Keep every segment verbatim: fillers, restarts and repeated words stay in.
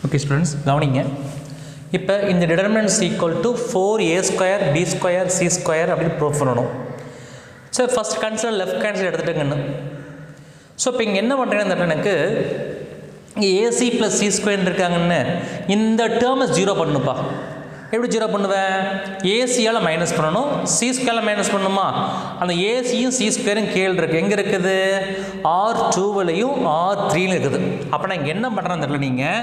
Okay students, கவனிங்க. இப்போ இந்த determinant is equal to four a square b square c square அப்படி prove பண்ணணும். So first consider left hand side எடுத்துட்டேங்கன்னு. So இப்போ இங்கே என்ன பண்ணுறேன்னு எனக்கு இங்கே ac plus c square இருக்காங்கன்னு இந்த டேர்மை ஜீரோ பண்ணுப்பா. எப்படி ஜீரோ பண்ணுவேன்? ஏசியால் மைனஸ் பண்ணணும், சி ஸ்கொயரில் மைனஸ் பண்ணணுமா? அந்த ஏசியும் சி ஸ்கொயரும் கீழே இருக்குது. எங்கே இருக்குது? ஆர் டூவிலையும் ஆர் த்ரீலையும் இருக்குது. அப்போ நான் இங்கே என்ன பண்ணுறேன்னு தெரியல. நீங்கள்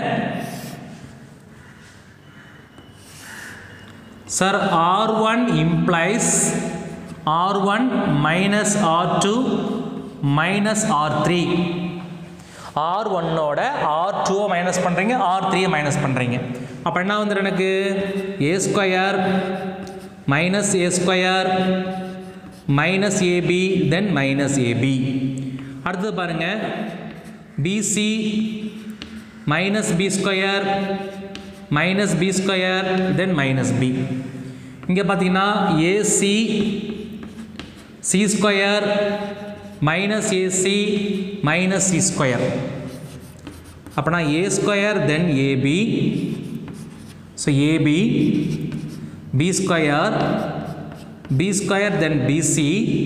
sir R one implies R one minus R two minus R three. R ஒன்னோட ஆர் டூவை மைனஸ் பண்ணுறீங்க, ஆர் த்ரீயை மைனஸ் பண்ணுறீங்க. அப்போ என்ன வந்துடும் எனக்கு? A square minus A square minus AB then minus AB. அடுத்தது பாருங்கள், BC minus B square minus B square then minus B. இங்கே பார்த்தீங்கன்னா AC C square minus AC minus C square. அப்போனா A square then AB. So AB B square B square then BC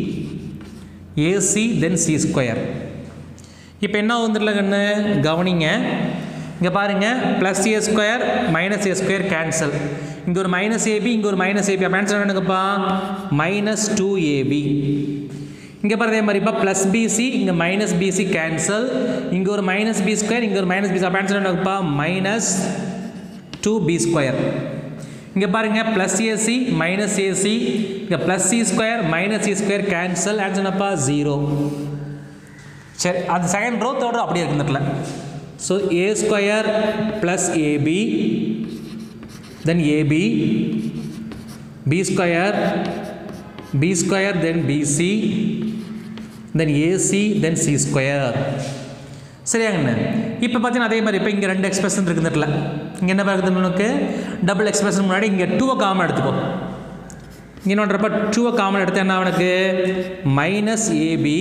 AC then C square. இப்போ என்ன வந்துடலங்கன்னு கவனிங்க. இங்கே பாருங்கள், plus A square minus A square cancel. இங்கே ஒரு minus AB இங்கே ஒரு மைனஸ் ஏபி. அப்போ ஆன்சர் என்னங்கப்பா? Minus two AB. இங்கே பாருங்க அதே மாதிரிப்பா, ப்ளஸ் பிசி இங்கே மைனஸ் பிசி கேன்சல். இங்கே ஒரு மைனஸ் பி ஸ்கொயர் இங்கே ஒரு மைனஸ் பிசி. அப்போ ஆன்சர் என்னப்பா? Minus two B square. இங்கே பாருங்கள், ப்ளஸ் ஏசி மைனஸ் ஏசி இங்கே plus C square minus C square cancel. Answer என்னப்பா? ஜீரோ. சரி, அது செகண்ட் ரோ தேர்ட் ரோ அப்படியே இருக்கு இந்த இடத்துல. So A square plus AB then AB B square B square then BC then AC then C square. சரியாங்கண்ணே? இப்போ பார்த்தீங்கன்னா அதே மாதிரி இப்போ இங்கே ரெண்டு எக்ஸ்பிரஷன் இருக்குது இந்த இடத்துல. இங்கே என்ன பார்க்குது நமக்கு? டபுள் எக்ஸ்பிரஷன் முன்னாடி இங்கே டூவை காமன் எடுத்துக்கோ. இங்கே என்னன்றப்ப டூவை காமன் எடுத்து என்ன அவனுக்கு? Minus AB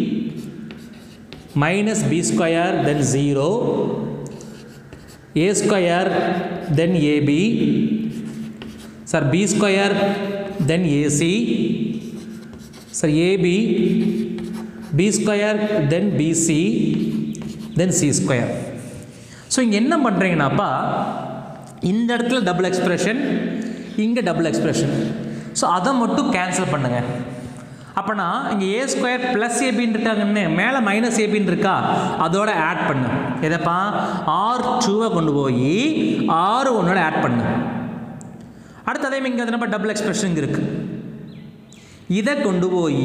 minus B square then zero A square then AB sir B square then AC sir AB B square then BC then C square. So இங்கே என்ன பண்ணுறீங்கன்னாப்பா, இந்த இடத்துல டபுள் எக்ஸ்பிரஷன் இங்கே டபுள் எக்ஸ்பிரஷன். ஸோ அதை மட்டும் cancel பண்ணுங்கள். அப்போனா இங்கே ஏ ஸ்கொயர் ப்ளஸ் ஏபின்னு இருக்காங்கன்னு மேலே மைனஸ் ஏபின்னு இருக்கா, அதோட ஆட் பண்ணு. எதைப்பா? ஆர் டூவை கொண்டு போய் ஆறு ஒன்னோட ஆட் பண்ணு. அடுத்து அதே இங்கே வந்து நம்ம டபுள் எக்ஸ்பிரஷன் இருக்குது. இதை கொண்டு போய்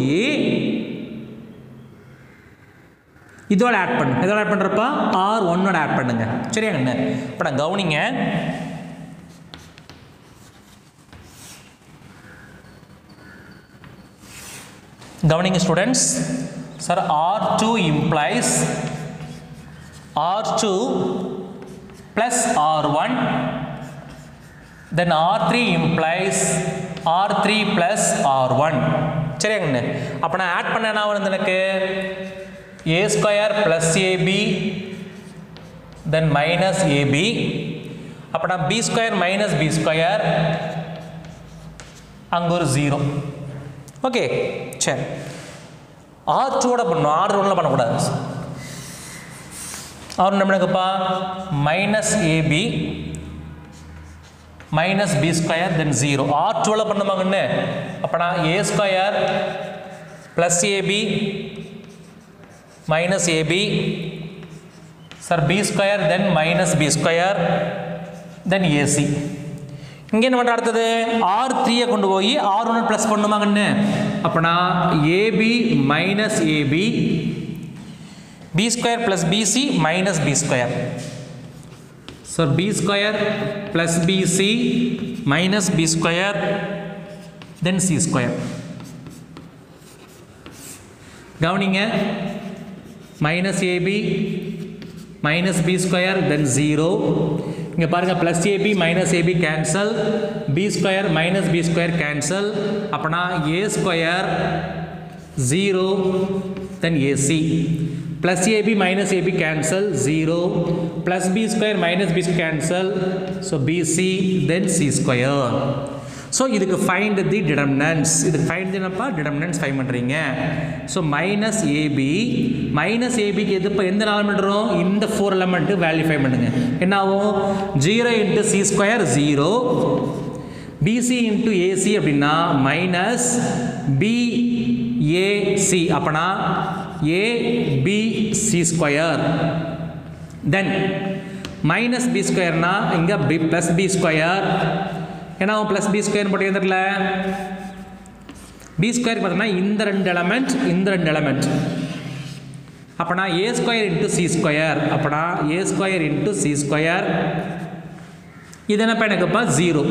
இதோட ஆட் பண்ணு. இதோட ஆட் பண்ணுறப்ப ஆர் ஒன்னோட ஆட் பண்ணுங்க. சரியாங்கண்ணே? இப்போ நான் கவனிங்க. கவனிங்க students. Sir R two implies R two plus R one then R three implies R three plus R one. சரியாங்கண்ணே? அப்போ நான் ஆட் பண்ண என்ன வந்து எனக்கு a square plus ab then minus ab. அப்போ நான் b square minus b square அங்கே ஒரு ஜீரோ. ஓகே, சரி. ஆர் டூவோட பண்ணணும், ஆர் ஒன்னில் பண்ணக்கூடாது. ஆர் ஒன்று என்னப்பா? Minus AB minus B square then zero. R டூவில் பண்ணுமாங்கன்னு. அப்போ நான் A square plus AB minus ab sir b square then minus b square then ac. இங்கே என்ன பண்ணுற? அடுத்தது ஆர் த்ரீயை கொண்டு போய் ஆர் ஒன்று ப்ளஸ் பண்ணுமாங்கன்னு. அப்போனா AB minus AB B square plus BC minus B square. So B square plus BC minus B square then C square. கவனிங்க, minus AB minus B square then zero. இங்கே பாருங்கள், plus AB minus AB cancel, B square minus B square cancel. அப்போனா A square zero then AC plus ab minus ab cancel zero, plus b square minus b square cancel, so bc then c square. So இதுக்கு find the determinants. இதுக்கு find என்னப்பா determinants find பண்றீங்க. So minus ab minus ab க்கு எது எந்த element வரும்? இந்த four element value find பண்ணுங்க. என்ன ஆகும்? zero into c square zero, bc into ac அப்படினா minus bac அப்பனா abc square, then minus b square னா இங்க b plus b square, ஏன்னா plus b square போட்டு எழுதறல, b square பார்த்தா இந்த ரெண்டு எலிமெண்ட் இந்த ரெண்டு எலிமெண்ட் அப்பனா a square into c square, அப்பனா a square into c square, இது என்ன பண்ணுங்கப்பா zero.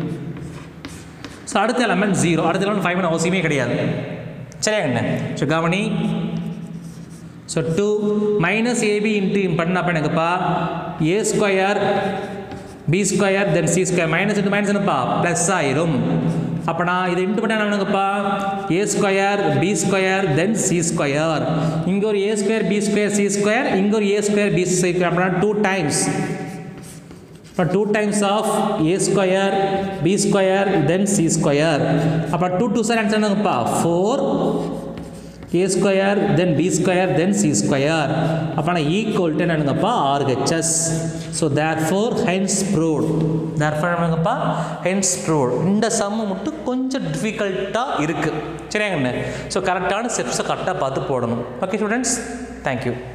ஸோ அடுத்த எலிமெண்ட் ஜீரோ, அடுத்த எலிமெண்ட் ஃபைவ் பண்ண அவசியமே கிடையாது. சரியா என்ன? ஸோ கவனி, so two minus AB into பண்ண பண்ணுங்கப்பா A square B square then C square, minus into minus என்னப்பா ப்ளஸ் ஆயிரும். அப்பனா இது இன்ட்டு பண்ண என்னங்கப்பா A square B square then C square, இங்கே ஒரு A square B square C square, இங்கே ஒரு ஏ ஸ்கொயர் பி ஸ்கொயர், அப்படின்னா two times, two times of a square b square then c square, அப்ப two two square answer என்னங்கப்பா four, a square then b square then c square, அப்பனா equal to என்னங்கப்பா R H S. so therefore hence proved, therefore என்னங்கப்பா hence proved. இந்த sum மட்டும் கொஞ்சம் டிஃபிகல்ட்டா இருக்கு. சரியாங்க? ஸோ கரெக்டான ஸ்டெப்ஸை கரெக்டாக பார்த்து போடணும். Okay students, thank you.